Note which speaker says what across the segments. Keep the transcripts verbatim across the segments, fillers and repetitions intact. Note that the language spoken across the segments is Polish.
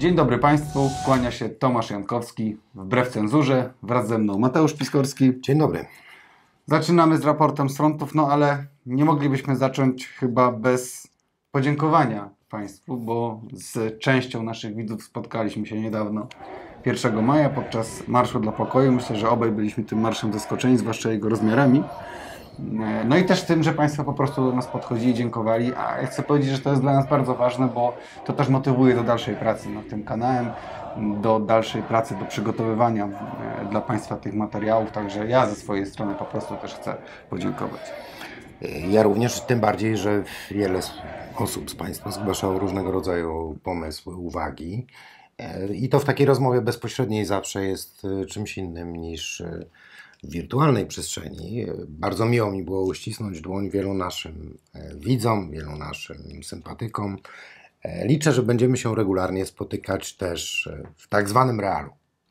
Speaker 1: Dzień dobry Państwu, kłania się Tomasz Jankowski, wbrew cenzurze, wraz ze mną Mateusz Piskorski.
Speaker 2: Dzień dobry.
Speaker 1: Zaczynamy z raportem z frontów, no ale nie moglibyśmy zacząć chyba bez podziękowania Państwu, bo z częścią naszych widzów spotkaliśmy się niedawno pierwszego maja podczas Marszu dla Pokoju. Myślę, że obaj byliśmy tym marszem zaskoczeni, zwłaszcza jego rozmiarami. No i też tym, że Państwo po prostu do nas podchodzili, dziękowali, a ja chcę powiedzieć, że to jest dla nas bardzo ważne, bo to też motywuje do dalszej pracy nad tym kanałem, do dalszej pracy, do przygotowywania dla Państwa tych materiałów, także ja ze swojej strony po prostu też chcę podziękować.
Speaker 2: Ja również, tym bardziej, że wiele osób z Państwa zgłaszało różnego rodzaju pomysły, uwagi i to w takiej rozmowie bezpośredniej zawsze jest czymś innym niż w wirtualnej przestrzeni. Bardzo miło mi było uścisnąć dłoń wielu naszym widzom, wielu naszym sympatykom. Liczę, że będziemy się regularnie spotykać też w tak zwanym realu.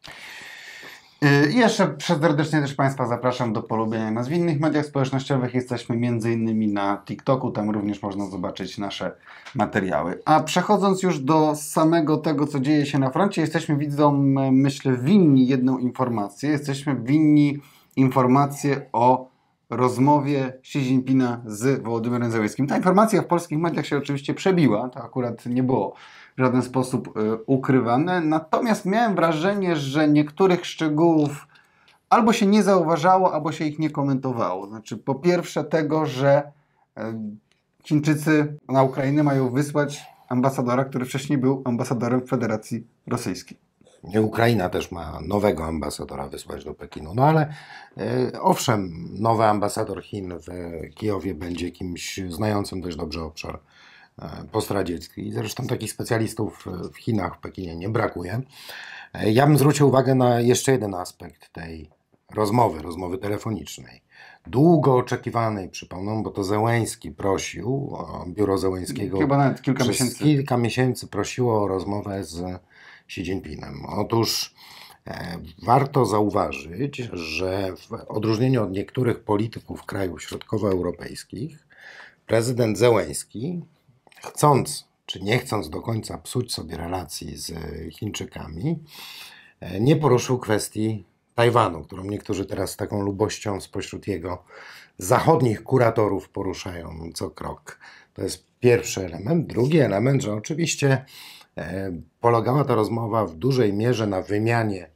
Speaker 1: I jeszcze serdecznie też Państwa zapraszam do polubienia nas w innych mediach społecznościowych. Jesteśmy między innymi na TikToku, tam również można zobaczyć nasze materiały. A przechodząc już do samego tego, co dzieje się na froncie, jesteśmy widzom, myślę, winni jedną informację. Jesteśmy winni informację o rozmowie Xi Jinpinga z Wołodymyrem Zełenskim. Ta informacja w polskich mediach się oczywiście przebiła, to akurat nie było w żaden sposób y, ukrywane, natomiast miałem wrażenie, że niektórych szczegółów albo się nie zauważało, albo się ich nie komentowało. Znaczy, po pierwsze tego, że y, Chińczycy na Ukrainę mają wysłać ambasadora, który wcześniej był ambasadorem Federacji Rosyjskiej.
Speaker 2: Ukraina też ma nowego ambasadora wysłać do Pekinu. No ale e, owszem, nowy ambasador Chin w Kijowie będzie kimś znającym dość dobrze obszar e, postradziecki. Zresztą takich specjalistów w Chinach, w Pekinie nie brakuje. E, ja bym zwrócił uwagę na jeszcze jeden aspekt tej rozmowy, rozmowy telefonicznej. Długo oczekiwanej, przypomnę, bo to Zełenski prosił, biuro Zełenskiego
Speaker 1: chyba nawet kilka
Speaker 2: przez
Speaker 1: miesięcy.
Speaker 2: kilka miesięcy prosiło o rozmowę z Xi Jinpingem. Otóż e, warto zauważyć, że w odróżnieniu od niektórych polityków krajów środkowoeuropejskich, prezydent Zełenski, chcąc czy nie chcąc do końca psuć sobie relacji z Chińczykami, e, nie poruszył kwestii Tajwanu, którą niektórzy teraz z taką lubością spośród jego zachodnich kuratorów poruszają co krok. To jest pierwszy element. Drugi element, że oczywiście e, polegała ta rozmowa w dużej mierze na wymianie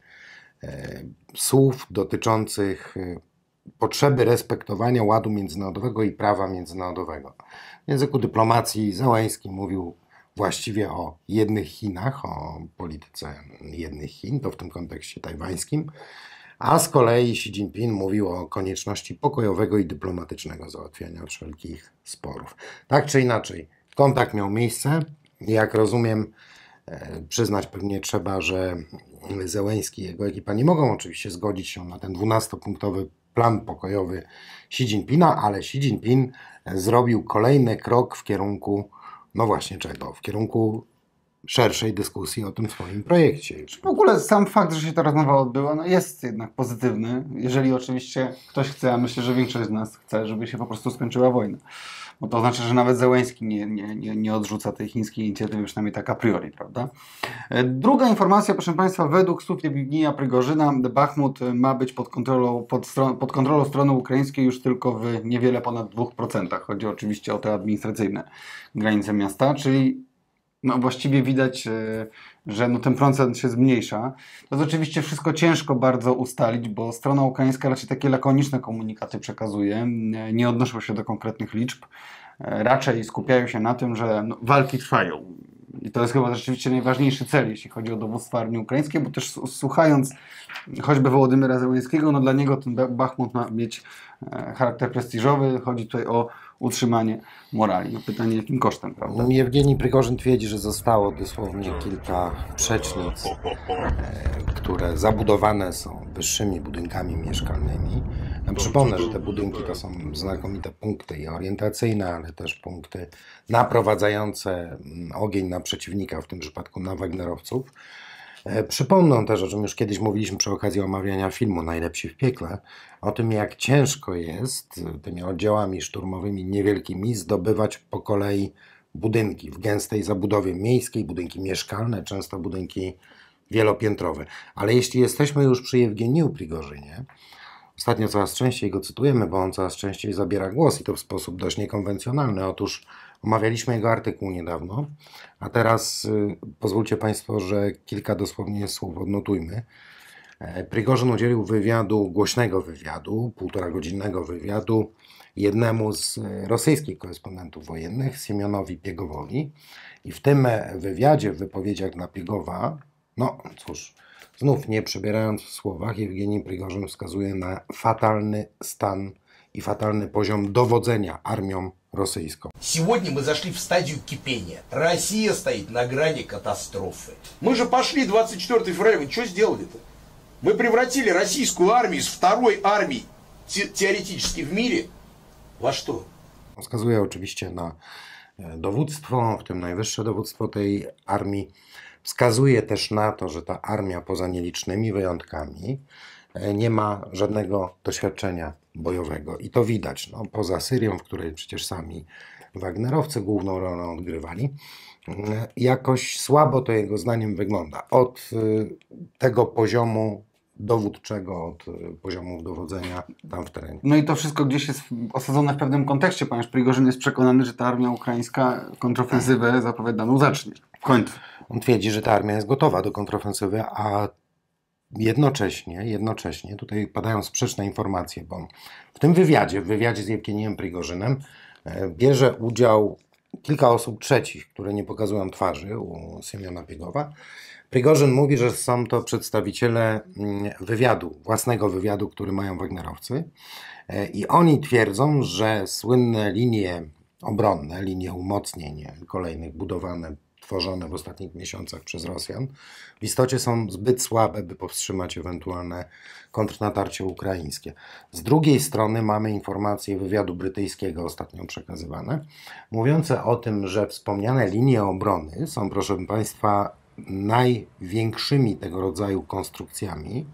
Speaker 2: e, słów dotyczących e, potrzeby respektowania ładu międzynarodowego i prawa międzynarodowego. W języku dyplomacji Zełenski mówił właściwie o jednych Chinach, o polityce jednych Chin, to w tym kontekście tajwańskim, a z kolei Xi Jinping mówił o konieczności pokojowego i dyplomatycznego załatwiania wszelkich sporów. Tak czy inaczej, kontakt miał miejsce. Jak rozumiem, e, przyznać pewnie trzeba, że Zełenski i jego ekipa nie mogą oczywiście zgodzić się na ten dwunastopunktowy plan pokojowy Xi Jinpinga, ale Xi Jinping zrobił kolejny krok w kierunku, no właśnie czego? W kierunku szerszej dyskusji o tym swoim projekcie.
Speaker 1: W ogóle sam fakt, że się ta rozmowa odbyła, no jest jednak pozytywny, jeżeli oczywiście ktoś chce, a myślę, że większość z nas chce, żeby się po prostu skończyła wojna. Bo to znaczy, że nawet Zełenski nie, nie, nie, nie odrzuca tej chińskiej inicjatywy, przynajmniej tak a priori, prawda? Druga informacja, proszę Państwa, według słów Jewgenija Prigorzyna, Bachmut ma być pod kontrolą, pod, stron, pod kontrolą strony ukraińskiej już tylko w niewiele ponad dwóch procentach. Chodzi oczywiście o te administracyjne granice miasta, czyli no właściwie widać, że no ten procent się zmniejsza. To jest oczywiście wszystko ciężko bardzo ustalić, bo strona ukraińska raczej takie lakoniczne komunikaty przekazuje, nie odnoszą się do konkretnych liczb, raczej skupiają się na tym, że no, walki trwają. I to jest chyba rzeczywiście najważniejszy cel, jeśli chodzi o dowództwo armii ukraińskiej, bo też słuchając choćby Wołodymyra Zełenskiego, no dla niego ten Bachmut ma mieć charakter prestiżowy. Chodzi tutaj o utrzymanie morali. No pytanie, jakim kosztem, prawda?
Speaker 2: No, Jewgenij Prigorzyn twierdzi, że zostało dosłownie kilka przecznic, e, które zabudowane są wyższymi budynkami mieszkalnymi. Ja przypomnę, że te budynki to są znakomite punkty i orientacyjne, ale też punkty naprowadzające ogień na przeciwnika, w tym przypadku na wagnerowców. Przypomnę też, o czym już kiedyś mówiliśmy przy okazji omawiania filmu Najlepsi w piekle, o tym, jak ciężko jest tymi oddziałami szturmowymi niewielkimi zdobywać po kolei budynki w gęstej zabudowie miejskiej, budynki mieszkalne, często budynki wielopiętrowe. Ale jeśli jesteśmy już przy Jewgeniu Prigorzynie, ostatnio coraz częściej go cytujemy, bo on coraz częściej zabiera głos i to w sposób dość niekonwencjonalny. Otóż omawialiśmy jego artykuł niedawno, a teraz y, pozwólcie Państwo, że kilka dosłownie słów odnotujmy. Prigorzyn udzielił wywiadu, głośnego wywiadu, półtora godzinnego wywiadu jednemu z rosyjskich korespondentów wojennych, Siemionowi Piegowowi. I w tym wywiadzie, w wypowiedziach dla Piegowa, no cóż, znów nie przebierając w słowach, Jewgenij Prigorzyn wskazuje na fatalny stan i fatalny poziom dowodzenia armią rosyjską.
Speaker 3: Сегодня мы зашли в стадию кипения. Россия стоит на грани катастрофы. Мы же пошли двадцать четвёртый февраля, вы что сделали-то? Мы превратили российскую армию из второй армии те теоретически в мире во что?
Speaker 2: Wskazuje oczywiście na dowództwo, w tym najwyższe dowództwo tej armii. Wskazuje też na to, że ta armia poza nielicznymi wyjątkami nie ma żadnego doświadczenia bojowego. I to widać. No, poza Syrią, w której przecież sami Wagnerowcy główną rolę odgrywali, jakoś słabo to jego zdaniem wygląda. Od tego poziomu dowódczego, od poziomów dowodzenia tam w terenie.
Speaker 1: No i to wszystko gdzieś jest osadzone w pewnym kontekście, ponieważ Prigorzyn jest przekonany, że ta armia ukraińska kontrofensywę zapowiadaną zacznie. W końcu.
Speaker 2: On twierdzi, że ta armia jest gotowa do kontrofensywy, a jednocześnie, jednocześnie tutaj padają sprzeczne informacje, bo w tym wywiadzie, w wywiadzie z Jewgenijem Prigorzynem bierze udział kilka osób trzecich, które nie pokazują twarzy u Siemiona Piegowa. Prigorzyn mówi, że są to przedstawiciele wywiadu, własnego wywiadu, który mają Wagnerowcy i oni twierdzą, że słynne linie obronne, linie umocnień kolejnych budowane, tworzone w ostatnich miesiącach przez Rosjan, w istocie są zbyt słabe, by powstrzymać ewentualne kontrnatarcie ukraińskie. Z drugiej strony mamy informacje wywiadu brytyjskiego ostatnio przekazywane, mówiące o tym, że wspomniane linie obrony są, proszę Państwa, największymi tego rodzaju konstrukcjami,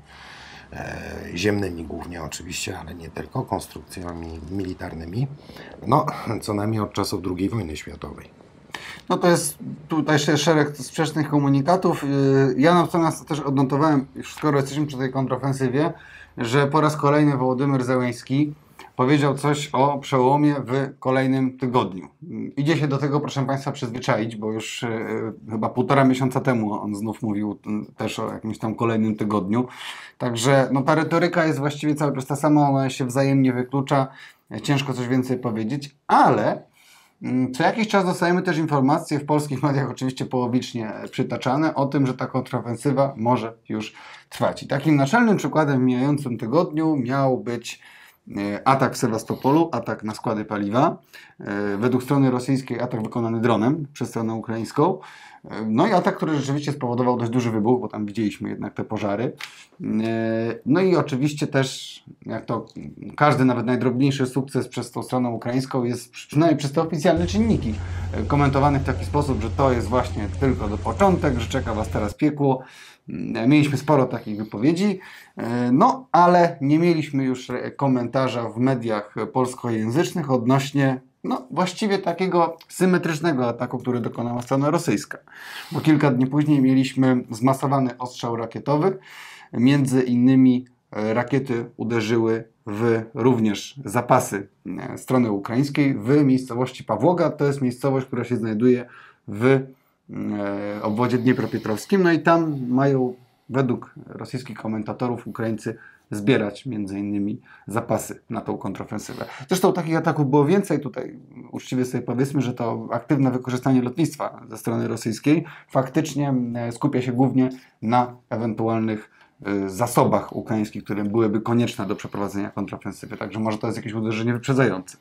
Speaker 2: e, ziemnymi głównie oczywiście, ale nie tylko, konstrukcjami militarnymi, no co najmniej od czasów drugiej wojny światowej.
Speaker 1: No to jest tutaj jeszcze szereg sprzecznych komunikatów. Ja natomiast też odnotowałem, już skoro jesteśmy przy tej kontrofensywie, że po raz kolejny Wołodymyr Zełenski powiedział coś o przełomie w kolejnym tygodniu. Idzie się do tego, proszę Państwa, przyzwyczaić, bo już e, chyba półtora miesiąca temu on znów mówił też o jakimś tam kolejnym tygodniu. Także no, ta retoryka jest właściwie cały czas ta sama, ona się wzajemnie wyklucza. Ciężko coś więcej powiedzieć, ale co jakiś czas dostajemy też informacje w polskich mediach, oczywiście połowicznie przytaczane, o tym, że ta kontrofensywa może już trwać. I takim naczelnym przykładem w mijającym tygodniu miał być atak w Sewastopolu, atak na składy paliwa. Według strony rosyjskiej atak wykonany dronem przez stronę ukraińską. No i atak, który rzeczywiście spowodował dość duży wybuch, bo tam widzieliśmy jednak te pożary. No i oczywiście też, jak to każdy, nawet najdrobniejszy sukces przez tą stronę ukraińską jest, przynajmniej przez te oficjalne czynniki, komentowany w taki sposób, że to jest właśnie tylko do początek, że czeka Was teraz piekło. Mieliśmy sporo takich wypowiedzi, no ale nie mieliśmy już komentarza w mediach polskojęzycznych odnośnie no właściwie takiego symetrycznego ataku, który dokonała strona rosyjska. Bo kilka dni później mieliśmy zmasowany ostrzał rakietowy. Między innymi rakiety uderzyły w również zapasy strony ukraińskiej w miejscowości Pawłoga. To jest miejscowość, która się znajduje w obwodzie dniepropietrowskim. No i tam mają według rosyjskich komentatorów Ukraińcy zbierać między innymi zapasy na tą kontrofensywę. Zresztą takich ataków było więcej. Tutaj uczciwie sobie powiedzmy, że to aktywne wykorzystanie lotnictwa ze strony rosyjskiej faktycznie skupia się głównie na ewentualnych zasobach ukraińskich, które byłyby konieczne do przeprowadzenia kontrofensywy. Także może to jest jakieś uderzenie wyprzedzające.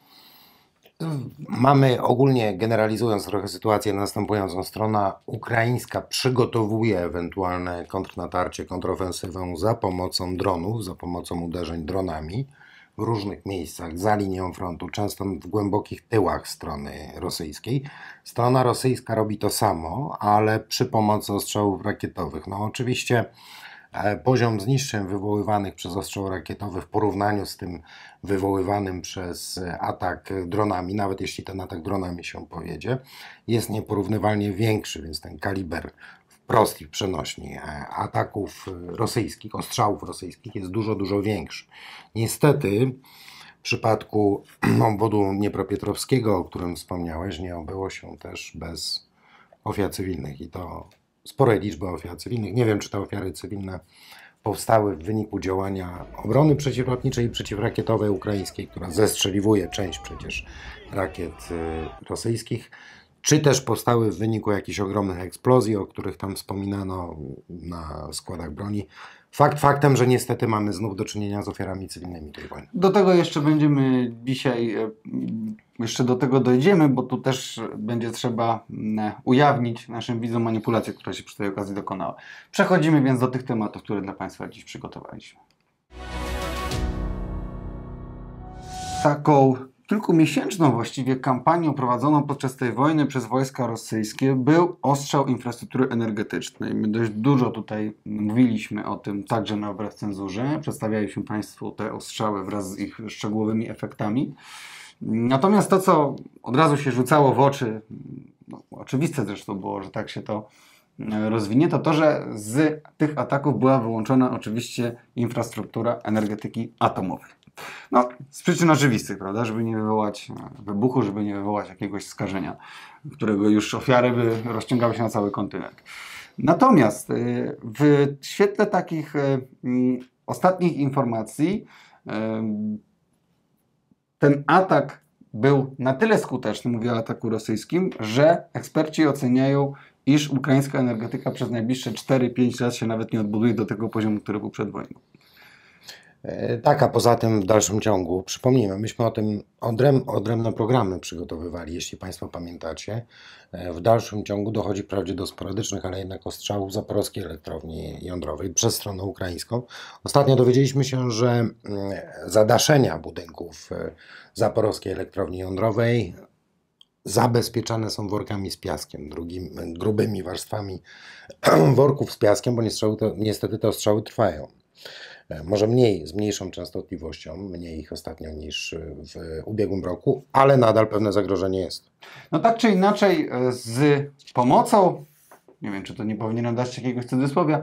Speaker 2: Mamy ogólnie, generalizując trochę sytuację, następującą. Strona ukraińska przygotowuje ewentualne kontrnatarcie, kontrofensywę za pomocą dronów, za pomocą uderzeń dronami w różnych miejscach za linią frontu, często w głębokich tyłach strony rosyjskiej. Strona rosyjska robi to samo, ale przy pomocy ostrzałów rakietowych. No oczywiście poziom zniszczeń wywoływanych przez ostrzał rakietowy w porównaniu z tym wywoływanym przez atak dronami, nawet jeśli ten atak dronami się powiedzie, jest nieporównywalnie większy, więc ten kaliber wprost i przenośni ataków rosyjskich, ostrzałów rosyjskich jest dużo, dużo większy. Niestety w przypadku obwodu dniepropietrowskiego, o którym wspomniałeś, nie obyło się też bez ofiar cywilnych i to sporej liczby ofiar cywilnych. Nie wiem, czy te ofiary cywilne powstały w wyniku działania obrony przeciwlotniczej i przeciwrakietowej ukraińskiej, która zestrzeliwuje część przecież rakiet rosyjskich, czy też powstały w wyniku jakichś ogromnych eksplozji, o których tam wspominano na składach broni. Fakt faktem, że niestety mamy znów do czynienia z ofiarami cywilnymi tej wojny.
Speaker 1: Do tego jeszcze będziemy dzisiaj, jeszcze do tego dojdziemy, bo tu też będzie trzeba ujawnić naszym widzom manipulację, która się przy tej okazji dokonała. Przechodzimy więc do tych tematów, które dla Państwa dziś przygotowaliśmy. Taką kilkumiesięczną właściwie kampanią prowadzoną podczas tej wojny przez wojska rosyjskie był ostrzał infrastruktury energetycznej. My dość dużo tutaj mówiliśmy o tym także na Wbrew Cenzurze. Przedstawialiśmy Państwu te ostrzały wraz z ich szczegółowymi efektami. Natomiast to, co od razu się rzucało w oczy, no, oczywiste zresztą było, że tak się to rozwinie, to to, że z tych ataków była wyłączona oczywiście infrastruktura energetyki atomowej. No, z przyczyn oczywistych, prawda, żeby nie wywołać wybuchu, żeby nie wywołać jakiegoś skażenia, którego już ofiary by rozciągały się na cały kontynent. Natomiast w świetle takich ostatnich informacji ten atak był na tyle skuteczny, mówię o ataku rosyjskim, że eksperci oceniają, iż ukraińska energetyka przez najbliższe cztery pięć lat się nawet nie odbuduje do tego poziomu, który był przed wojną.
Speaker 2: Tak, a poza tym w dalszym ciągu, przypomnijmy, myśmy o tym odręb, odrębne programy przygotowywali, jeśli Państwo pamiętacie. W dalszym ciągu dochodzi wprawdzie do sporadycznych, ale jednak ostrzałów zaporowskiej elektrowni jądrowej przez stronę ukraińską. Ostatnio dowiedzieliśmy się, że zadaszenia budynków zaporowskiej elektrowni jądrowej zabezpieczane są workami z piaskiem, drugimi, grubymi warstwami worków z piaskiem, bo niestety te ostrzały trwają. Może mniej, z mniejszą częstotliwością, mniej ich ostatnio niż w ubiegłym roku, ale nadal pewne zagrożenie jest.
Speaker 1: No tak czy inaczej z pomocą, nie wiem, czy to nie powinienem dać jakiegoś cudzysłowia,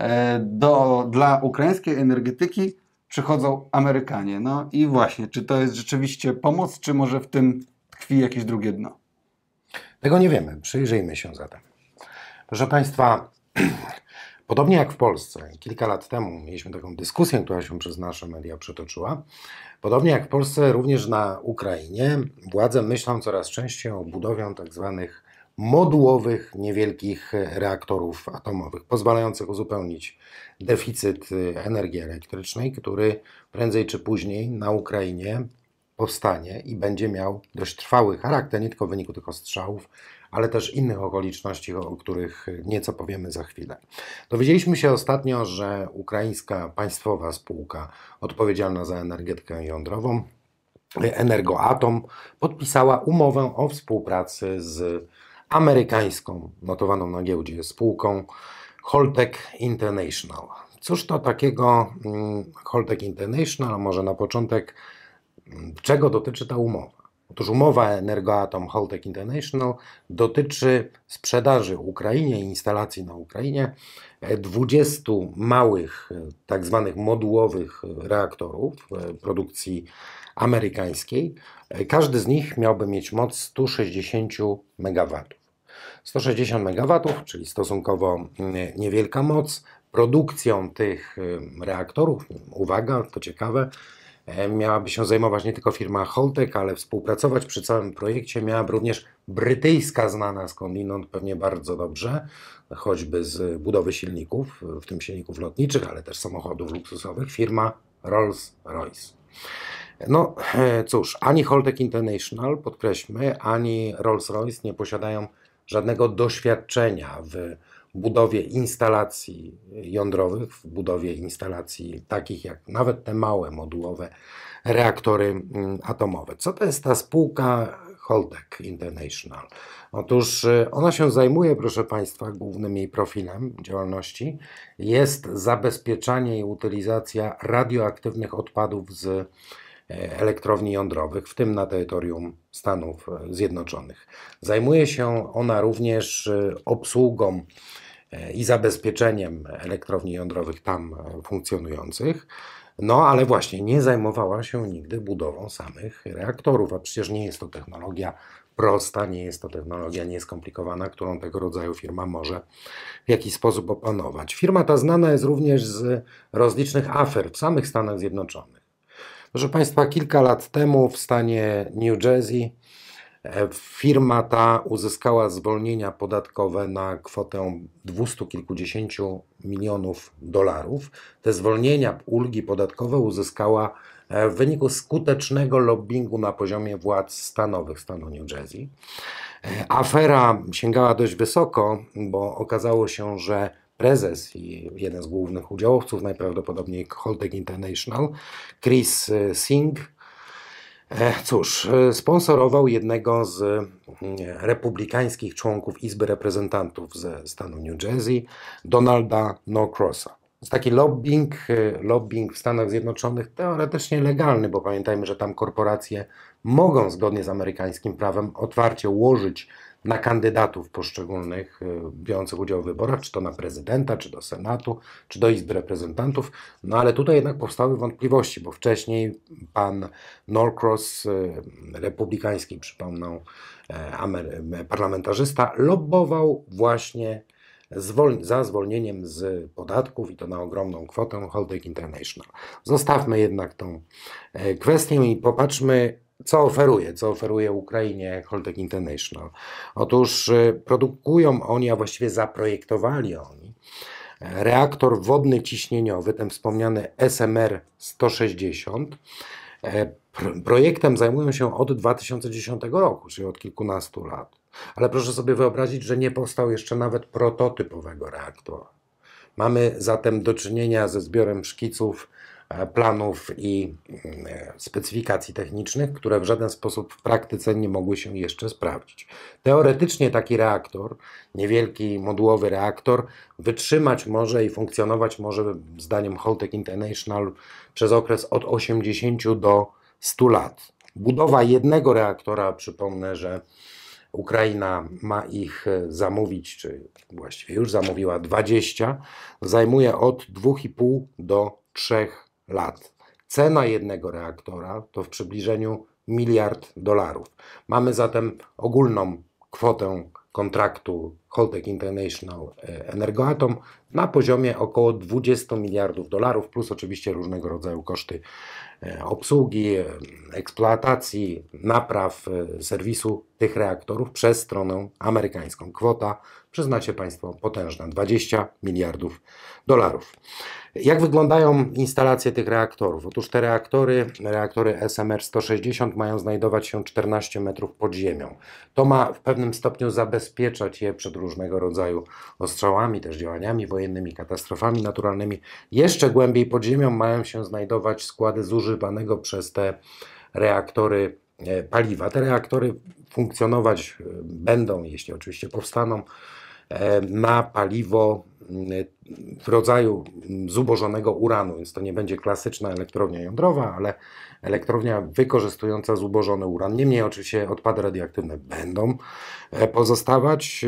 Speaker 1: do, dla ukraińskiej energetyki przychodzą Amerykanie. No i właśnie, czy to jest rzeczywiście pomoc, czy może w tym tkwi jakieś drugie dno?
Speaker 2: Tego nie wiemy, przyjrzyjmy się zatem. Proszę Państwa, podobnie jak w Polsce, kilka lat temu mieliśmy taką dyskusję, która się przez nasze media przetoczyła. Podobnie jak w Polsce, również na Ukrainie władze myślą coraz częściej o budowie tak zwanych modułowych, niewielkich reaktorów atomowych, pozwalających uzupełnić deficyt energii elektrycznej, który prędzej czy później na Ukrainie powstanie i będzie miał dość trwały charakter, nie tylko w wyniku tych ostrzałów, ale też innych okoliczności, o których nieco powiemy za chwilę. Dowiedzieliśmy się ostatnio, że ukraińska państwowa spółka odpowiedzialna za energetykę jądrową, Energoatom, podpisała umowę o współpracy z amerykańską, notowaną na giełdzie spółką Holtec International. Cóż to takiego Holtec International? Może na początek, czego dotyczy ta umowa? Otóż umowa Energoatom Holtec International dotyczy sprzedaży Ukrainie, instalacji na Ukrainie dwudziestu małych, tak zwanych modułowych reaktorów produkcji amerykańskiej. Każdy z nich miałby mieć moc sto sześćdziesiąt megawatów. sto sześćdziesiąt megawatów, czyli stosunkowo niewielka moc. Produkcją tych reaktorów, uwaga, to ciekawe, miałaby się zajmować nie tylko firma Holtec, ale współpracować przy całym projekcie miałaby również brytyjska, znana skądinąd pewnie bardzo dobrze, choćby z budowy silników, w tym silników lotniczych, ale też samochodów luksusowych, firma Rolls-Royce. No cóż, ani Holtec International, podkreślmy, ani Rolls-Royce nie posiadają żadnego doświadczenia w budowie instalacji jądrowych, w budowie instalacji takich jak nawet te małe modułowe reaktory atomowe. Co to jest ta spółka Holtec International? Otóż ona się zajmuje, proszę Państwa, głównym jej profilem działalności jest zabezpieczanie i utylizacja radioaktywnych odpadów z elektrowni jądrowych, w tym na terytorium Stanów Zjednoczonych. Zajmuje się ona również obsługą i zabezpieczeniem elektrowni jądrowych tam funkcjonujących, no ale właśnie nie zajmowała się nigdy budową samych reaktorów, a przecież nie jest to technologia prosta, nie jest to technologia nieskomplikowana, którą tego rodzaju firma może w jakiś sposób opanować. Firma ta znana jest również z rozlicznych afer w samych Stanach Zjednoczonych. Proszę Państwa, kilka lat temu w stanie New Jersey firma ta uzyskała zwolnienia podatkowe na kwotę dwustu kilkudziesięciu milionów dolarów. Te zwolnienia, ulgi podatkowe uzyskała w wyniku skutecznego lobbingu na poziomie władz stanowych stanu New Jersey. Afera sięgała dość wysoko, bo okazało się, że prezes i jeden z głównych udziałowców, najprawdopodobniej Holtec International, Chris Singh, cóż, sponsorował jednego z republikańskich członków Izby Reprezentantów ze stanu New Jersey, Donalda Norcrossa. To jest taki lobbying, lobbying w Stanach Zjednoczonych teoretycznie legalny, bo pamiętajmy, że tam korporacje mogą zgodnie z amerykańskim prawem otwarcie łożyć na kandydatów poszczególnych biorących udział w wyborach, czy to na prezydenta, czy do Senatu, czy do Izby Reprezentantów. No ale tutaj jednak powstały wątpliwości, bo wcześniej pan Norcross, republikański, przypomnę, parlamentarzysta, lobbował właśnie zwol- za zwolnieniem z podatków i to na ogromną kwotę Holtec International. Zostawmy jednak tą kwestię i popatrzmy, co oferuje, co oferuje Ukrainie Holtec International. Otóż produkują oni, a właściwie zaprojektowali oni reaktor wodny ciśnieniowy, ten wspomniany S M R sto sześćdziesiąt. Projektem zajmują się od dwa tysiące dziesiątego roku, czyli od kilkunastu lat. Ale proszę sobie wyobrazić, że nie powstał jeszcze nawet prototypowego reaktora. Mamy zatem do czynienia ze zbiorem szkiców, planów i specyfikacji technicznych, które w żaden sposób w praktyce nie mogły się jeszcze sprawdzić. Teoretycznie taki reaktor, niewielki modułowy reaktor, wytrzymać może i funkcjonować może, zdaniem Holtec International, przez okres od osiemdziesięciu do stu lat. Budowa jednego reaktora, przypomnę, że Ukraina ma ich zamówić, czy właściwie już zamówiła dwadzieścia, zajmuje od dwóch i pół do trzech lat. Cena jednego reaktora to w przybliżeniu miliard dolarów. Mamy zatem ogólną kwotę kontraktu Holtec International Energoatom na poziomie około dwudziestu miliardów dolarów, plus oczywiście różnego rodzaju koszty obsługi, eksploatacji, napraw, serwisu tych reaktorów przez stronę amerykańską. Kwota, przyznacie Państwo, potężna, dwadzieścia miliardów dolarów. Jak wyglądają instalacje tych reaktorów? Otóż te reaktory, reaktory S M R sto sześćdziesiąt mają znajdować się czternaście metrów pod ziemią. To ma w pewnym stopniu zabezpieczać je przed różnego rodzaju ostrzałami, też działaniami wojennymi, katastrofami naturalnymi. Jeszcze głębiej pod ziemią mają się znajdować składy zużywanego przez te reaktory paliwa. Te reaktory funkcjonować będą, jeśli oczywiście powstaną, na paliwo w rodzaju zubożonego uranu, więc to nie będzie klasyczna elektrownia jądrowa, ale elektrownia wykorzystująca zubożony uran. Niemniej oczywiście odpady radioaktywne będą pozostawać.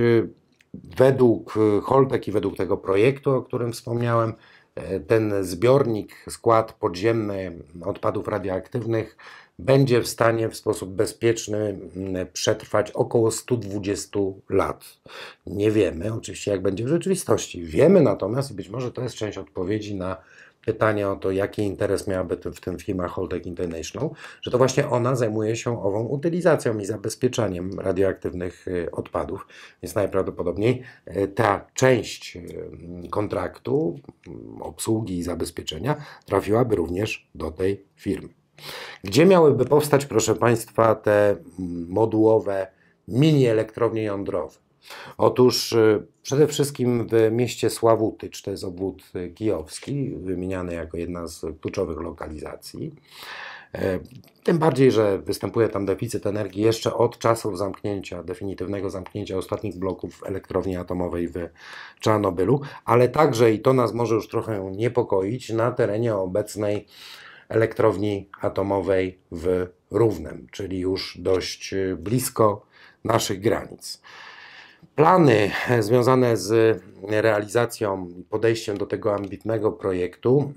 Speaker 2: Według Holtec i według tego projektu, o którym wspomniałem, ten zbiornik, skład podziemny odpadów radioaktywnych będzie w stanie w sposób bezpieczny przetrwać około stu dwudziestu lat. Nie wiemy oczywiście, jak będzie w rzeczywistości. Wiemy natomiast, i być może to jest część odpowiedzi na pytanie o to, jaki interes miałaby w tym firma Holtec International, że to właśnie ona zajmuje się ową utylizacją i zabezpieczaniem radioaktywnych odpadów. Więc najprawdopodobniej ta część kontraktu, obsługi i zabezpieczenia trafiłaby również do tej firmy. Gdzie miałyby powstać, proszę Państwa, te modułowe mini elektrownie jądrowe? Otóż przede wszystkim w mieście Sławutycz, to jest obwód kijowski, wymieniany jako jedna z kluczowych lokalizacji. Tym bardziej, że występuje tam deficyt energii jeszcze od czasów zamknięcia, definitywnego zamknięcia ostatnich bloków elektrowni atomowej w Czarnobylu, ale także, i to nas może już trochę niepokoić, na terenie obecnej elektrowni atomowej w Równem, czyli już dość blisko naszych granic. Plany związane z realizacją i podejściem do tego ambitnego projektu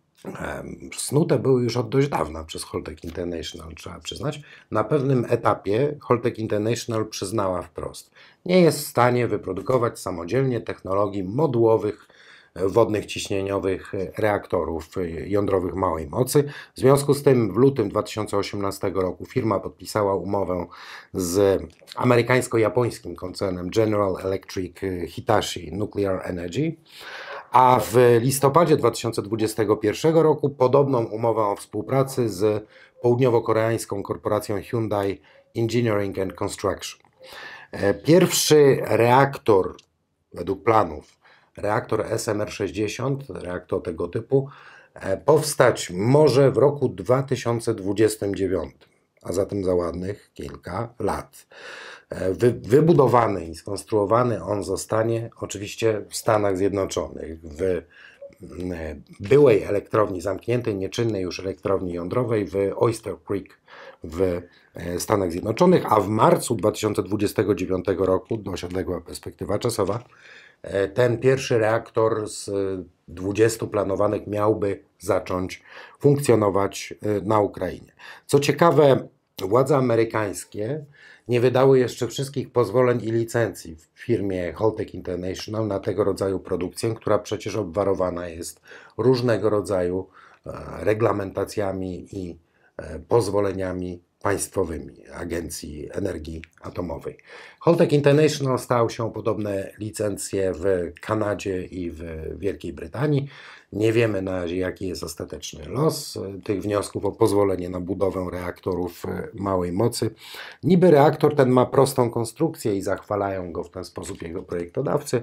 Speaker 2: snute były już od dość dawna przez Holtec International, trzeba przyznać. Na pewnym etapie Holtec International przyznała wprost: nie jest w stanie wyprodukować samodzielnie technologii modułowych wodnych ciśnieniowych reaktorów jądrowych małej mocy. W związku z tym w lutym dwa tysiące osiemnastego roku firma podpisała umowę z amerykańsko-japońskim koncernem General Electric Hitachi Nuclear Energy, a w listopadzie dwa tysiące dwudziestego pierwszego roku podobną umowę o współpracy z południowo-koreańską korporacją Hyundai Engineering and Construction. Pierwszy reaktor, według planów, reaktor S M R sześćdziesiąt, reaktor tego typu, powstać może w roku dwa tysiące dwudziestym dziewiątym, a zatem za ładnych kilka lat. Wy, wybudowany i skonstruowany on zostanie oczywiście w Stanach Zjednoczonych, w byłej elektrowni zamkniętej, nieczynnej już elektrowni jądrowej w Oyster Creek w Stanach Zjednoczonych, a w marcu dwa tysiące dwudziestego dziewiątego roku, dość odległa perspektywa czasowa, ten pierwszy reaktor z dwudziestu planowanych miałby zacząć funkcjonować na Ukrainie. Co ciekawe, władze amerykańskie nie wydały jeszcze wszystkich pozwoleń i licencji w firmie Holtec International na tego rodzaju produkcję, która przecież obwarowana jest różnego rodzaju reglamentacjami i pozwoleniami państwowymi Agencji Energii Atomowej. Holtec International stał się podobne licencje w Kanadzie i w Wielkiej Brytanii. Nie wiemy na razie, jaki jest ostateczny los tych wniosków o pozwolenie na budowę reaktorów małej mocy. Niby reaktor ten ma prostą konstrukcję i zachwalają go w ten sposób jego projektodawcy,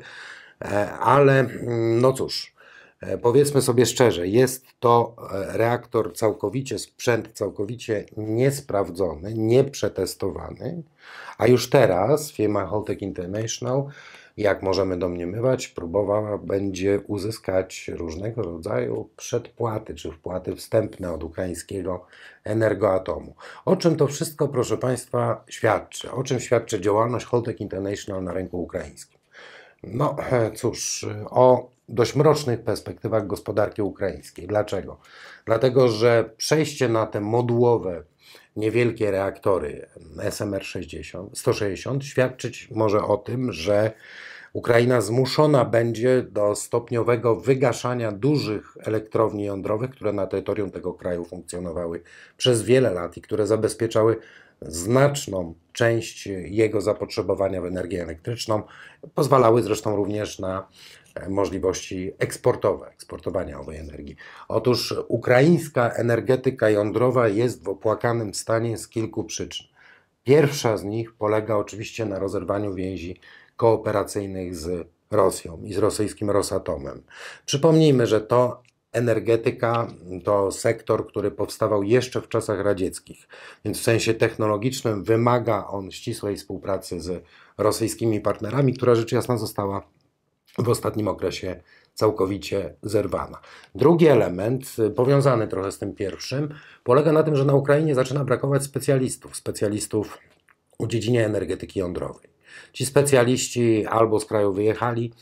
Speaker 2: ale no cóż, powiedzmy sobie szczerze, jest to reaktor całkowicie, sprzęt całkowicie niesprawdzony, nieprzetestowany, a już teraz firma Holtec International, jak możemy domniemywać, próbowała będzie uzyskać różnego rodzaju przedpłaty czy wpłaty wstępne od ukraińskiego Energoatomu. O czym to wszystko, proszę Państwa, świadczy? O czym świadczy działalność Holtec International na rynku ukraińskim? No cóż, o dość mrocznych perspektywach gospodarki ukraińskiej. Dlaczego? Dlatego, że przejście na te modułowe, niewielkie reaktory S M R sześćdziesiąt, sto sześćdziesiąt świadczyć może o tym, że Ukraina zmuszona będzie do stopniowego wygaszania dużych elektrowni jądrowych, które na terytorium tego kraju funkcjonowały przez wiele lat i które zabezpieczały znaczną część jego zapotrzebowania w energię elektryczną, pozwalały zresztą również na możliwości eksportowe, eksportowania owej energii. Otóż ukraińska energetyka jądrowa jest w opłakanym stanie z kilku przyczyn. Pierwsza z nich polega oczywiście na rozerwaniu więzi kooperacyjnych z Rosją i z rosyjskim Rosatomem. Przypomnijmy, że to energetyka to sektor, który powstawał jeszcze w czasach radzieckich, więc w sensie technologicznym wymaga on ścisłej współpracy z rosyjskimi partnerami, która rzecz jasna została w ostatnim okresie całkowicie zerwana. Drugi element, powiązany trochę z tym pierwszym, polega na tym, że na Ukrainie zaczyna brakować specjalistów, specjalistów w dziedzinie energetyki jądrowej. Ci specjaliści albo z kraju wyjechali,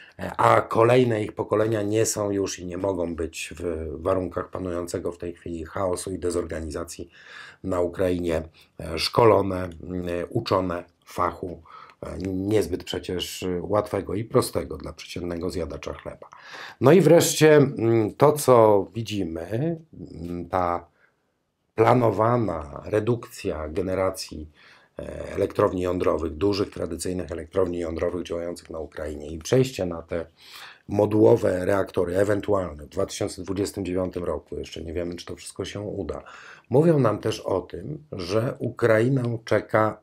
Speaker 2: a kolejne ich pokolenia nie są już i nie mogą być w warunkach panującego w tej chwili chaosu i dezorganizacji na Ukrainie szkolone, uczone fachu niezbyt przecież łatwego i prostego dla przeciętnego zjadacza chleba. No i wreszcie to, co widzimy, ta planowana redukcja generacji elektrowni jądrowych, dużych, tradycyjnych elektrowni jądrowych działających na Ukrainie i przejście na te modułowe reaktory, ewentualne w dwa tysiące dwudziestym dziewiątym roku, jeszcze nie wiemy, czy to wszystko się uda, mówią nam też o tym, że Ukrainę czeka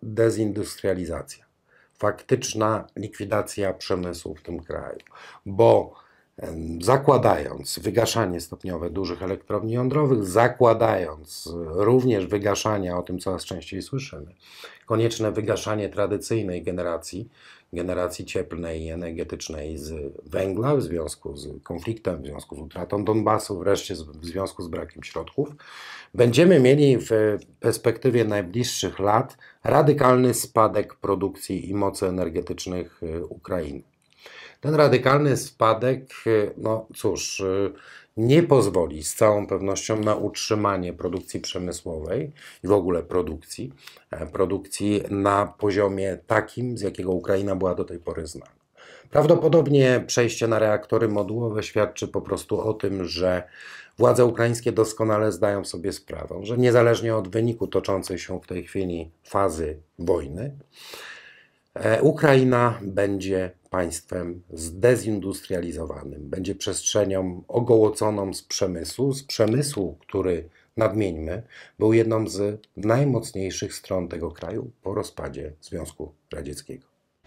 Speaker 2: dezindustrializacja, faktyczna likwidacja przemysłu w tym kraju, bo zakładając wygaszanie stopniowe dużych elektrowni jądrowych, zakładając również wygaszanie, o tym coraz częściej słyszymy, konieczne wygaszanie tradycyjnej generacji, generacji cieplnej i energetycznej z węgla w związku z konfliktem, w związku z utratą Donbasu, wreszcie w związku z brakiem środków, będziemy mieli w perspektywie najbliższych lat radykalny spadek produkcji i mocy energetycznych Ukrainy. Ten radykalny spadek, no cóż, nie pozwoli z całą pewnością na utrzymanie produkcji przemysłowej i w ogóle produkcji, produkcji na poziomie takim, z jakiego Ukraina była do tej pory znana. Prawdopodobnie przejście na reaktory modułowe świadczy po prostu o tym, że władze ukraińskie doskonale zdają sobie sprawę, że niezależnie od wyniku toczącej się w tej chwili fazy wojny, Ukraina będzie państwem zdezindustrializowanym, będzie przestrzenią ogołoconą z przemysłu, z przemysłu, który, nadmieńmy, był jedną z najmocniejszych stron tego kraju po rozpadzie Związku Radzieckiego.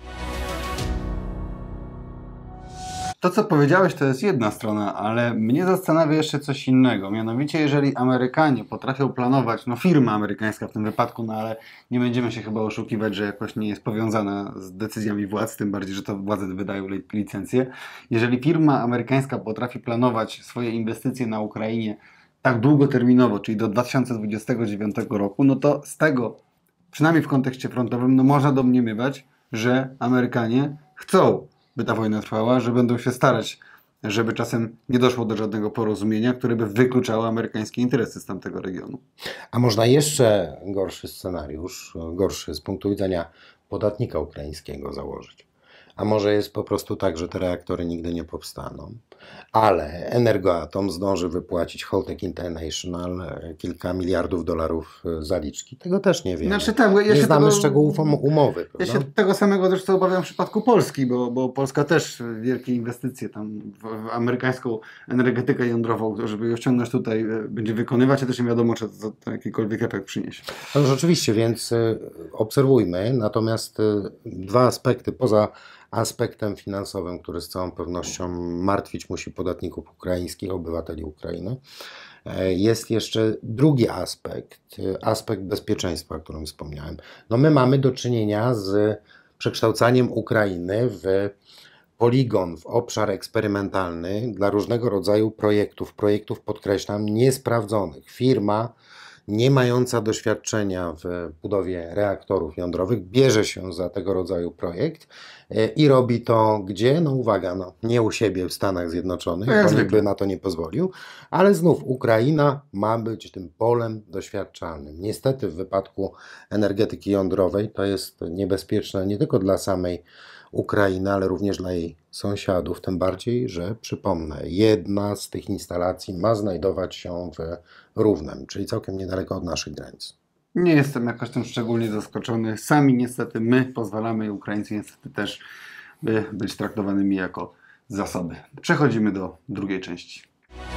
Speaker 1: To, co powiedziałeś, to jest jedna strona, ale mnie zastanawia jeszcze coś innego. Mianowicie, jeżeli Amerykanie potrafią planować, no firma amerykańska w tym wypadku, no ale nie będziemy się chyba oszukiwać, że jakoś nie jest powiązana z decyzjami władz, tym bardziej, że to władze wydają licencje. Jeżeli firma amerykańska potrafi planować swoje inwestycje na Ukrainie tak długoterminowo, czyli do dwa tysiące dwudziestego dziewiątego roku, no to z tego, przynajmniej w kontekście frontowym, no można domniemywać, że Amerykanie chcą, by ta wojna trwała, że będą się starać, żeby czasem nie doszło do żadnego porozumienia, które by wykluczało amerykańskie interesy z tamtego regionu.
Speaker 2: A można jeszcze gorszy scenariusz, gorszy z punktu widzenia podatnika ukraińskiego założyć. A może jest po prostu tak, że te reaktory nigdy nie powstaną, ale Energoatom zdąży wypłacić Holtec International kilka miliardów dolarów zaliczki. Tego też nie wiemy.
Speaker 1: Znaczy, tak, ja
Speaker 2: nie
Speaker 1: się
Speaker 2: znamy
Speaker 1: tego,
Speaker 2: szczegółów umowy.
Speaker 1: Ja
Speaker 2: prawda?
Speaker 1: się tego samego też co obawiam w przypadku Polski, bo, bo Polska też wielkie inwestycje tam w, w amerykańską energetykę jądrową, żeby ją ściągnąć tutaj, będzie wykonywać, a też nie wiadomo, czy to, to jakikolwiek efekt przyniesie.
Speaker 2: No rzeczywiście, więc obserwujmy. Natomiast dwa aspekty poza aspektem finansowym, który z całą pewnością martwić musi podatników ukraińskich, obywateli Ukrainy, jest jeszcze drugi aspekt, aspekt bezpieczeństwa, o którym wspomniałem. No my mamy do czynienia z przekształcaniem Ukrainy w poligon, w obszar eksperymentalny dla różnego rodzaju projektów, projektów podkreślam, niesprawdzonych. Firma nie mająca doświadczenia w budowie reaktorów jądrowych bierze się za tego rodzaju projekt i robi to gdzie? No uwaga, no, nie u siebie w Stanach Zjednoczonych,
Speaker 1: No,
Speaker 2: bo nikt by na to nie pozwolił, ale znów Ukraina ma być tym polem doświadczalnym. Niestety w wypadku energetyki jądrowej to jest niebezpieczne nie tylko dla samej Ukrainy, ale również dla jej sąsiadów, tym bardziej, że przypomnę, jedna z tych instalacji ma znajdować się w Równem, czyli całkiem niedaleko od naszych granic.
Speaker 1: Nie jestem jakoś tym szczególnie zaskoczony. Sami niestety my pozwalamy i Ukraińcy niestety też, by być traktowanymi jako zasoby. Przechodzimy do drugiej części.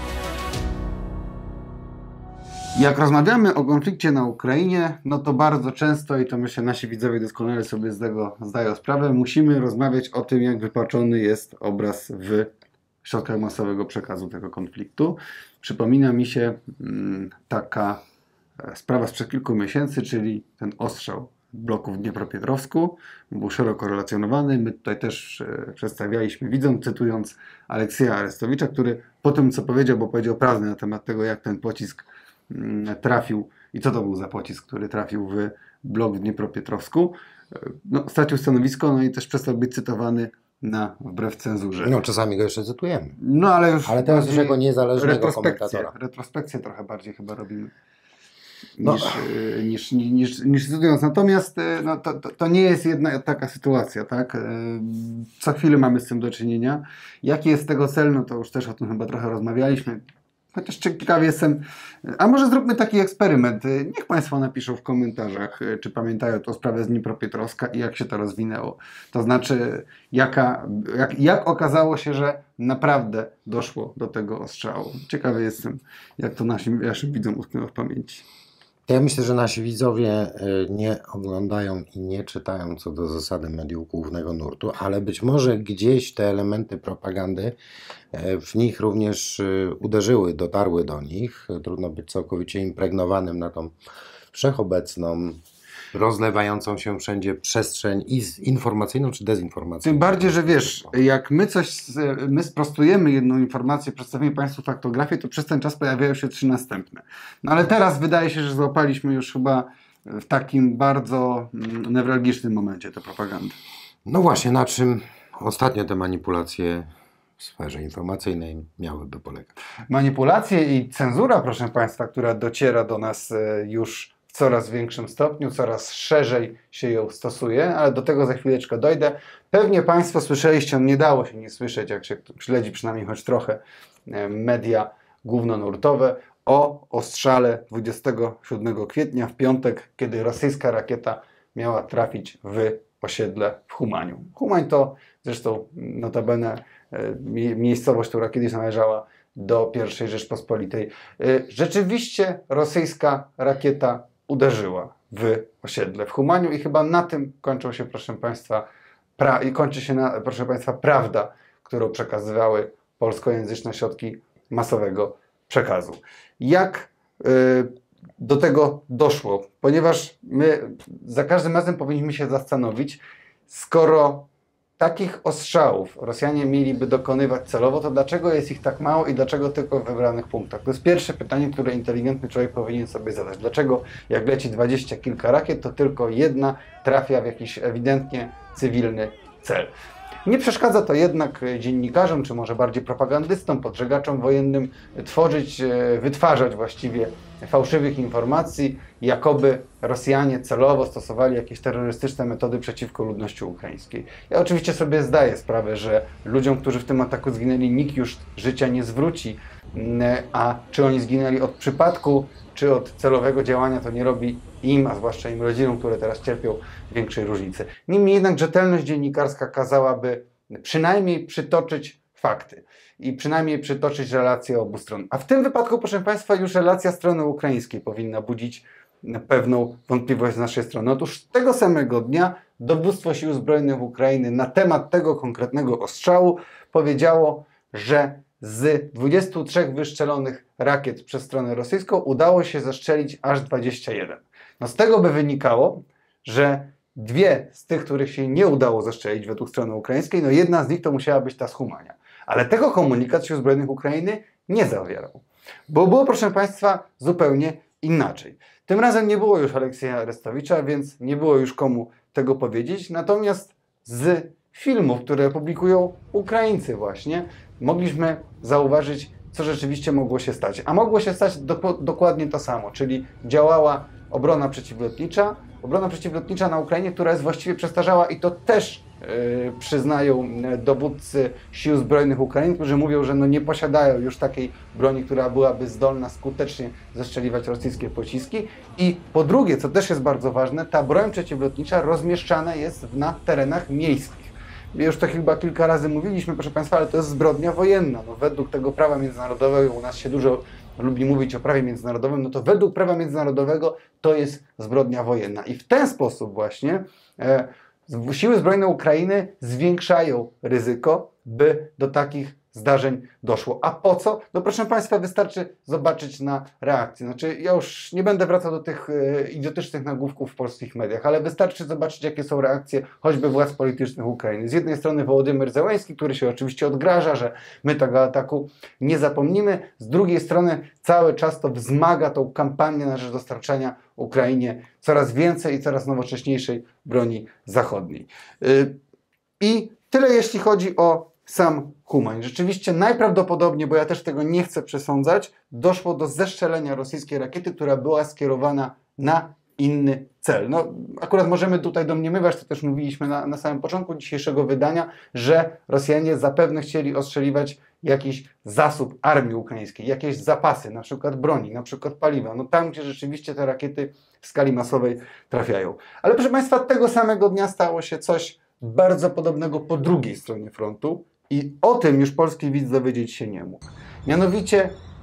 Speaker 1: Jak rozmawiamy o konflikcie na Ukrainie, no to bardzo często, i to myślę nasi widzowie doskonale sobie z tego zdają sprawę, musimy rozmawiać o tym, jak wypaczony jest obraz w środkach masowego przekazu tego konfliktu. Przypomina mi się mm, taka sprawa sprzed kilku miesięcy, czyli ten ostrzał bloku w Dniepropietrowsku. Był szeroko relacjonowany. My tutaj też e, przedstawialiśmy widzom, cytując Aleksieja Arestowicza, który po tym, co powiedział, bo powiedział prawdę na temat tego, jak ten pocisk mm, trafił i co to był za pocisk, który trafił w blok w Dniepropietrowsku, e, no, stracił stanowisko, no i też przestał być cytowany na wbrew cenzurze.
Speaker 2: No czasami go jeszcze cytujemy.
Speaker 1: No ale już
Speaker 2: ale teraz już jako niezależnego
Speaker 1: retrospekcję,
Speaker 2: komentatora.
Speaker 1: retrospekcję trochę bardziej chyba robimy.
Speaker 2: No.
Speaker 1: Niż, niż, niż, niż, niż cytując. Natomiast no, to, to, to nie jest jedna taka sytuacja, tak? Co chwilę mamy z tym do czynienia. Jaki jest tego cel? No to już też o tym chyba trochę rozmawialiśmy. Chociaż ciekawy jestem, a może zróbmy taki eksperyment. Niech Państwo napiszą w komentarzach, czy pamiętają tą sprawę z Dniepropietrowska i jak się to rozwinęło. To znaczy, jaka, jak, jak okazało się, że naprawdę doszło do tego ostrzału. Ciekawy jestem, jak to naszym, naszym widzom utknęło w pamięci.
Speaker 2: Ja myślę, że nasi widzowie nie oglądają i nie czytają co do zasady mediów głównego nurtu, ale być może gdzieś te elementy propagandy w nich również uderzyły, dotarły do nich. Trudno być całkowicie impregnowanym na tą wszechobecną, rozlewającą się wszędzie przestrzeń informacyjną czy dezinformacyjną.
Speaker 1: Tym bardziej, że wiesz, jak my coś, my sprostujemy jedną informację, przedstawimy Państwu faktografię, to przez ten czas pojawiają się trzy następne. No ale teraz wydaje się, że złapaliśmy już chyba w takim bardzo newralgicznym momencie tę propagandę.
Speaker 2: No właśnie, na czym ostatnio te manipulacje w sferze informacyjnej miałyby polegać?
Speaker 1: Manipulacje i cenzura, proszę Państwa, która dociera do nas już w coraz większym stopniu, coraz szerzej się ją stosuje, ale do tego za chwileczkę dojdę. Pewnie Państwo słyszeliście, nie dało się nie słyszeć, jak się śledzi przynajmniej choć trochę media głównonurtowe, o ostrzale dwudziestego siódmego kwietnia w piątek, kiedy rosyjska rakieta miała trafić w osiedle w Humaniu. Humań to zresztą notabene miejscowość, która kiedyś należała do pierwszej Rzeczpospolitej. Rzeczywiście rosyjska rakieta uderzyła w osiedle w Humaniu i chyba na tym kończą się, proszę Państwa, pra- i kończy się, na, proszę Państwa, prawda, którą przekazywały polskojęzyczne środki masowego przekazu. Jak y, do tego doszło? Ponieważ my za każdym razem powinniśmy się zastanowić, skoro takich ostrzałów Rosjanie mieliby dokonywać celowo, to dlaczego jest ich tak mało i dlaczego tylko w wybranych punktach? To jest pierwsze pytanie, które inteligentny człowiek powinien sobie zadać. Dlaczego jak leci dwadzieścia kilka rakiet, to tylko jedna trafia w jakiś ewidentnie cywilny cel? Nie przeszkadza to jednak dziennikarzom, czy może bardziej propagandystom, podżegaczom wojennym tworzyć, wytwarzać właściwie fałszywych informacji, jakoby Rosjanie celowo stosowali jakieś terrorystyczne metody przeciwko ludności ukraińskiej. Ja oczywiście sobie zdaję sprawę, że ludziom, którzy w tym ataku zginęli, nikt już życia nie zwróci, a czy oni zginęli od przypadku, czy od celowego działania, to nie robi im, a zwłaszcza im rodzinom, które teraz cierpią, większej różnicy. Niemniej jednak rzetelność dziennikarska kazałaby przynajmniej przytoczyć fakty i przynajmniej przytoczyć relacje obu stron. A w tym wypadku, proszę Państwa, już relacja strony ukraińskiej powinna budzić pewną wątpliwość z naszej strony. Otóż tego samego dnia dowództwo Sił Zbrojnych Ukrainy na temat tego konkretnego ostrzału powiedziało, że z dwudziestu trzech wystrzelonych rakiet przez stronę rosyjską udało się zestrzelić aż dwadzieścia jeden. No z tego by wynikało, że dwie z tych, których się nie udało zestrzelić według strony ukraińskiej, no jedna z nich to musiała być ta z Humania. Ale tego komunikat Sił Zbrojnych Ukrainy nie zawierał. Bo było, proszę Państwa, zupełnie inaczej. Tym razem nie było już Aleksieja Arestowicza, więc nie było już komu tego powiedzieć. Natomiast z filmów, które publikują Ukraińcy właśnie, mogliśmy zauważyć, co rzeczywiście mogło się stać. A mogło się stać do, dokładnie to samo, czyli działała obrona przeciwlotnicza, obrona przeciwlotnicza na Ukrainie, która jest właściwie przestarzała i to też yy, przyznają dowódcy Sił Zbrojnych Ukrainy, którzy mówią, że no nie posiadają już takiej broni, która byłaby zdolna skutecznie zestrzeliwać rosyjskie pociski. I po drugie, co też jest bardzo ważne, ta broń przeciwlotnicza rozmieszczana jest na terenach miejskich. Już to chyba kilka razy mówiliśmy, proszę Państwa, ale to jest zbrodnia wojenna. No, według tego prawa międzynarodowego, u nas się dużo lubi mówić o prawie międzynarodowym, no to według prawa międzynarodowego to jest zbrodnia wojenna. I w ten sposób właśnie e, Siły Zbrojne Ukrainy zwiększają ryzyko, by do takich zdarzeń doszło. A po co? No proszę Państwa, wystarczy zobaczyć na reakcję. Znaczy, ja już nie będę wracał do tych e, idiotycznych nagłówków w polskich mediach, ale wystarczy zobaczyć, jakie są reakcje choćby władz politycznych Ukrainy. Z jednej strony Wołodymyr Zełenski, który się oczywiście odgraża, że my tego ataku nie zapomnimy. Z drugiej strony cały czas to wzmaga tą kampanię na rzecz dostarczania Ukrainie coraz więcej i coraz nowocześniejszej broni zachodniej. Yy, I tyle jeśli chodzi o sam Humań. Rzeczywiście najprawdopodobniej, bo ja też tego nie chcę przesądzać, doszło do zestrzelenia rosyjskiej rakiety, która była skierowana na inny cel. No, akurat możemy tutaj domniemywać, to też mówiliśmy na, na samym początku dzisiejszego wydania, że Rosjanie zapewne chcieli ostrzeliwać jakiś zasób armii ukraińskiej, jakieś zapasy, na przykład broni, na przykład paliwa. No tam, gdzie rzeczywiście te rakiety w skali masowej trafiają. Ale proszę Państwa, tego samego dnia stało się coś bardzo podobnego po drugiej stronie frontu i o tym już polski widz dowiedzieć się nie mógł. Mianowicie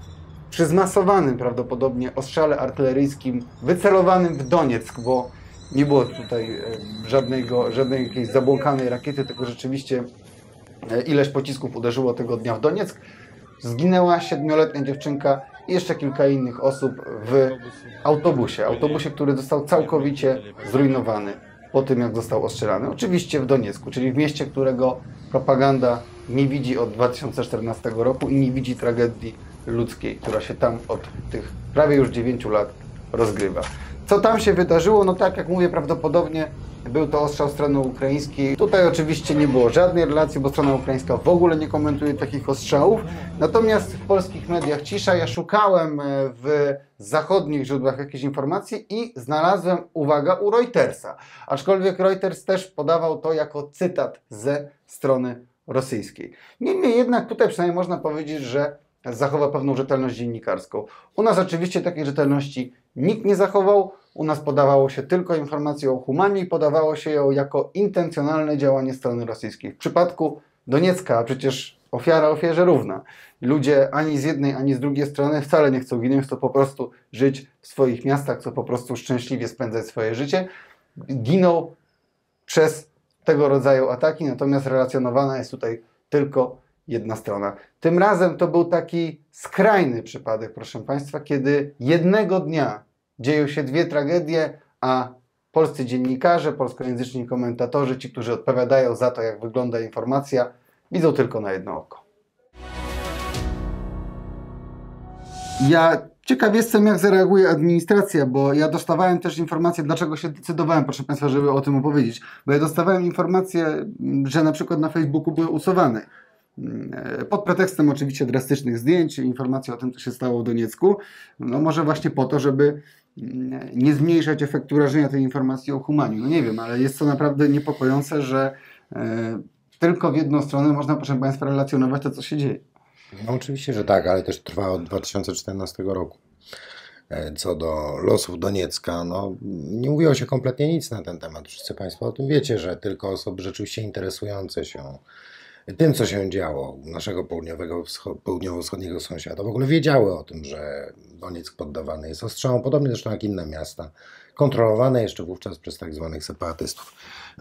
Speaker 1: przy zmasowanym prawdopodobnie ostrzale artyleryjskim wycelowanym w Donieck, bo nie było tutaj e, żadnego, żadnej jakiejś zabłąkanej rakiety, tylko rzeczywiście e, ileś pocisków uderzyło tego dnia w Donieck. Zginęła siedmioletnia dziewczynka i jeszcze kilka innych osób w autobusie. Autobusie, który został całkowicie zrujnowany po tym, jak został ostrzelany. Oczywiście w Doniecku, czyli w mieście, którego propaganda nie widzi od dwa tysiące czternastego roku i nie widzi tragedii ludzkiej, która się tam od tych prawie już dziewięciu lat rozgrywa. Co tam się wydarzyło? No tak jak mówię, prawdopodobnie był to ostrzał strony ukraińskiej. Tutaj oczywiście nie było żadnej relacji, bo strona ukraińska w ogóle nie komentuje takich ostrzałów. Natomiast w polskich mediach cisza. Ja szukałem w zachodnich źródłach jakiejś informacji i znalazłem, uwaga, u Reutersa. Aczkolwiek Reuters też podawał to jako cytat ze strony rosyjskiej. Niemniej jednak tutaj przynajmniej można powiedzieć, że zachowa pewną rzetelność dziennikarską. U nas oczywiście takiej rzetelności nikt nie zachował. U nas podawało się tylko informację o Humanie i podawało się ją jako intencjonalne działanie strony rosyjskiej. W przypadku Doniecka, a przecież ofiara ofierze równa. Ludzie ani z jednej, ani z drugiej strony wcale nie chcą ginąć, chcą po prostu żyć w swoich miastach, chcą po prostu szczęśliwie spędzać swoje życie. Giną przez tego rodzaju ataki, natomiast relacjonowana jest tutaj tylko jedna strona. Tym razem to był taki skrajny przypadek, proszę Państwa, kiedy jednego dnia dzieją się dwie tragedie, a polscy dziennikarze, polskojęzyczni komentatorzy, ci, którzy odpowiadają za to, jak wygląda informacja, widzą tylko na jedno oko. Ja ciekaw jestem, jak zareaguje administracja, bo ja dostawałem też informację, dlaczego się decydowałem, proszę Państwa, żeby o tym opowiedzieć. Bo ja dostawałem informację, że na przykład na Facebooku były usuwane. Pod pretekstem oczywiście drastycznych zdjęć, informacji o tym, co się stało w Doniecku. No może właśnie po to, żeby nie zmniejszać efektu wrażenia tej informacji o Humaniu. No nie wiem, ale jest to naprawdę niepokojące, że e, tylko w jedną stronę można, proszę Państwa, relacjonować to, co się dzieje.
Speaker 2: No oczywiście, że tak, ale też trwa od dwa tysiące czternastego roku. Co do losów Doniecka, no nie mówiło się kompletnie nic na ten temat. Wszyscy Państwo o tym wiecie, że tylko osoby rzeczywiście interesujące się tym, co się działo u naszego południowego, południowo-wschodniego sąsiada, w ogóle wiedziały o tym, że Donieck poddawany jest ostrzałom, podobnie zresztą jak inne miasta, kontrolowane jeszcze wówczas przez tak zwanych separatystów.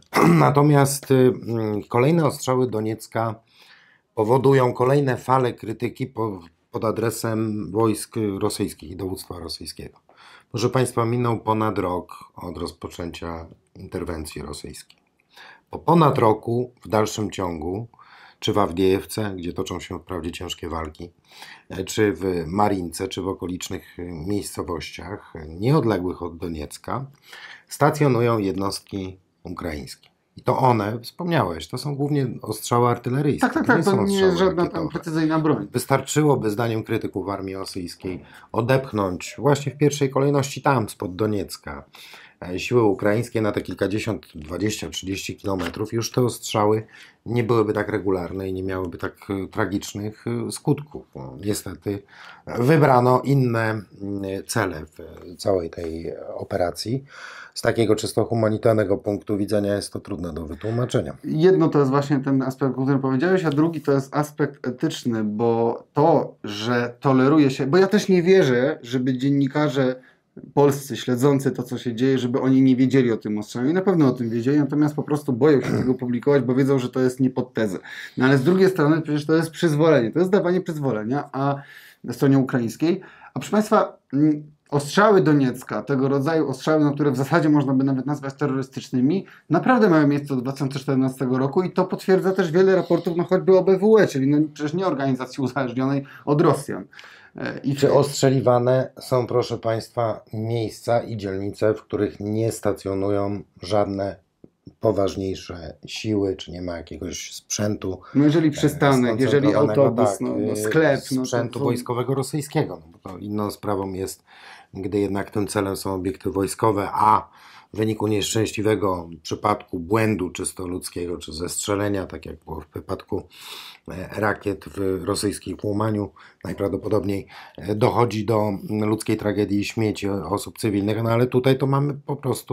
Speaker 2: Natomiast y, kolejne ostrzały Doniecka powodują kolejne fale krytyki po, pod adresem wojsk rosyjskich i dowództwa rosyjskiego. Proszę Państwa, minął ponad rok od rozpoczęcia interwencji rosyjskiej. Po ponad roku w dalszym ciągu, czy w Awdiejewce, gdzie toczą się wprawdzie ciężkie walki, czy w Marince, czy w okolicznych miejscowościach nieodległych od Doniecka, stacjonują jednostki ukraińskie. I to one, wspomniałeś, to są głównie ostrzały artyleryjskie.
Speaker 1: Tak, tak, tak, to,
Speaker 2: to
Speaker 1: nie,
Speaker 2: nie
Speaker 1: jest żadna tam precyzyjna broń.
Speaker 2: Wystarczyłoby, zdaniem krytyków armii rosyjskiej, odepchnąć właśnie w pierwszej kolejności tam, spod Doniecka, siły ukraińskie na te kilkadziesiąt, dwadzieścia, trzydzieści kilometrów, już te ostrzały nie byłyby tak regularne i nie miałyby tak tragicznych skutków. Niestety wybrano inne cele w całej tej operacji. Z takiego czysto humanitarnego punktu widzenia jest to trudne do wytłumaczenia.
Speaker 1: Jedno to jest właśnie ten aspekt, o którym powiedziałeś, a drugi to jest aspekt etyczny, bo to, że toleruje się, bo ja też nie wierzę, żeby dziennikarze polscy śledzący to, co się dzieje, żeby oni nie wiedzieli o tym ostrzale. I na pewno o tym wiedzieli, natomiast po prostu boją się tego publikować, bo wiedzą, że to jest nie pod tezę. No ale z drugiej strony przecież to jest przyzwolenie, to jest dawanie przyzwolenia a na stronie ukraińskiej. A proszę Państwa, ostrzały Doniecka, tego rodzaju ostrzały, na które w zasadzie można by nawet nazwać terrorystycznymi, naprawdę mają miejsce od dwa tysiące czternastego roku i to potwierdza też wiele raportów, no choćby o B W E, czyli no przecież nie organizacji uzależnionej od Rosjan.
Speaker 2: I czy ostrzeliwane są, proszę Państwa, miejsca i dzielnice, w których nie stacjonują żadne poważniejsze siły, czy nie ma jakiegoś sprzętu.
Speaker 1: No jeżeli przystanek, jeżeli autobus,
Speaker 2: tak,
Speaker 1: no, no sklep.
Speaker 2: Sprzętu
Speaker 1: no to...
Speaker 2: wojskowego rosyjskiego. No, bo to inną sprawą jest, gdy jednak tym celem są obiekty wojskowe, a w wyniku nieszczęśliwego przypadku błędu czysto ludzkiego, czy zestrzelenia, tak jak było w przypadku rakiet w rosyjskim Łumaniu, najprawdopodobniej dochodzi do ludzkiej tragedii i śmierci osób cywilnych, no ale tutaj to mamy po prostu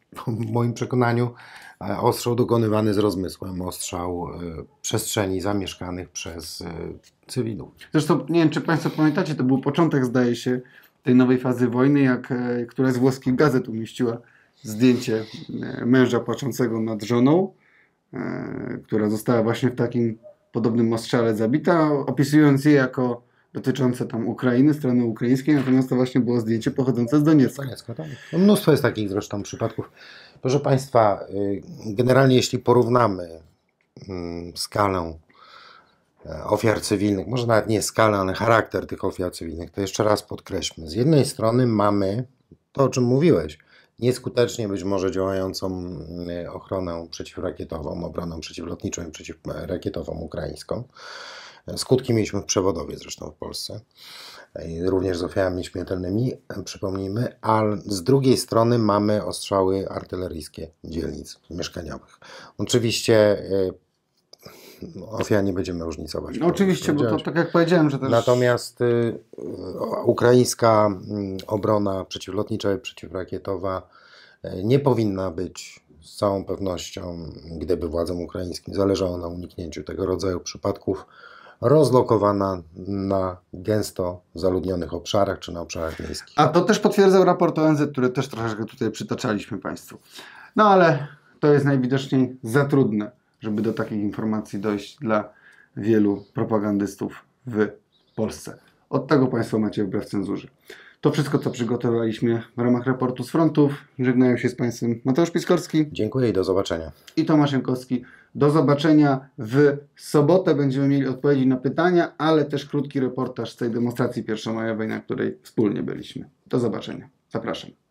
Speaker 2: w moim przekonaniu e, ostrzał dokonywany z rozmysłem, ostrzał e, przestrzeni zamieszkanych przez e, cywilów.
Speaker 1: Zresztą nie wiem, czy Państwo pamiętacie, to był początek, zdaje się, tej nowej fazy wojny, jak e, któraś z włoskich gazet umieściła zdjęcie e, męża płaczącego nad żoną, e, która została właśnie w takim podobnym ostrzale zabita, opisując je jako dotyczące tam Ukrainy, strony ukraińskiej, natomiast to właśnie było zdjęcie pochodzące z Doniecka.
Speaker 2: Doniecka, tak. No, mnóstwo jest takich zresztą przypadków. Proszę Państwa, y, generalnie jeśli porównamy mm, skalę e, ofiar cywilnych, może nawet nie skalę, ale charakter tych ofiar cywilnych, to jeszcze raz podkreślmy. Z jednej strony mamy to, o czym mówiłeś, nieskutecznie być może działającą y, ochronę przeciwrakietową, obronę przeciwlotniczą i przeciwrakietową ukraińską. Skutki mieliśmy w Przewodowie zresztą w Polsce, również z ofiarami śmiertelnymi, przypomnijmy, a z drugiej strony mamy ostrzały artyleryjskie dzielnic mieszkaniowych. Oczywiście ofiar nie będziemy różnicować.
Speaker 1: No oczywiście, bo to tak jak powiedziałem, że też...
Speaker 2: Natomiast y, ukraińska y, obrona przeciwlotnicza i przeciwrakietowa y, nie powinna być z całą pewnością, gdyby władzom ukraińskim zależało na uniknięciu tego rodzaju przypadków, rozlokowana na gęsto zaludnionych obszarach czy na obszarach miejskich.
Speaker 1: A to też potwierdzał raport O N Z, który też troszeczkę tutaj przytaczaliśmy Państwu. No ale to jest najwidoczniej za trudne, żeby do takich informacji dojść dla wielu propagandystów w Polsce. Od tego Państwo macie wbrew cenzurze. To wszystko, co przygotowaliśmy w ramach raportu z frontów. Żegnają się z Państwem Mateusz Piskorski.
Speaker 2: Dziękuję i do zobaczenia.
Speaker 1: I Tomasz Jankowski. Do zobaczenia w sobotę. Będziemy mieli odpowiedzi na pytania, ale też krótki reportaż z tej demonstracji pierwszomajowej, na której wspólnie byliśmy. Do zobaczenia. Zapraszam.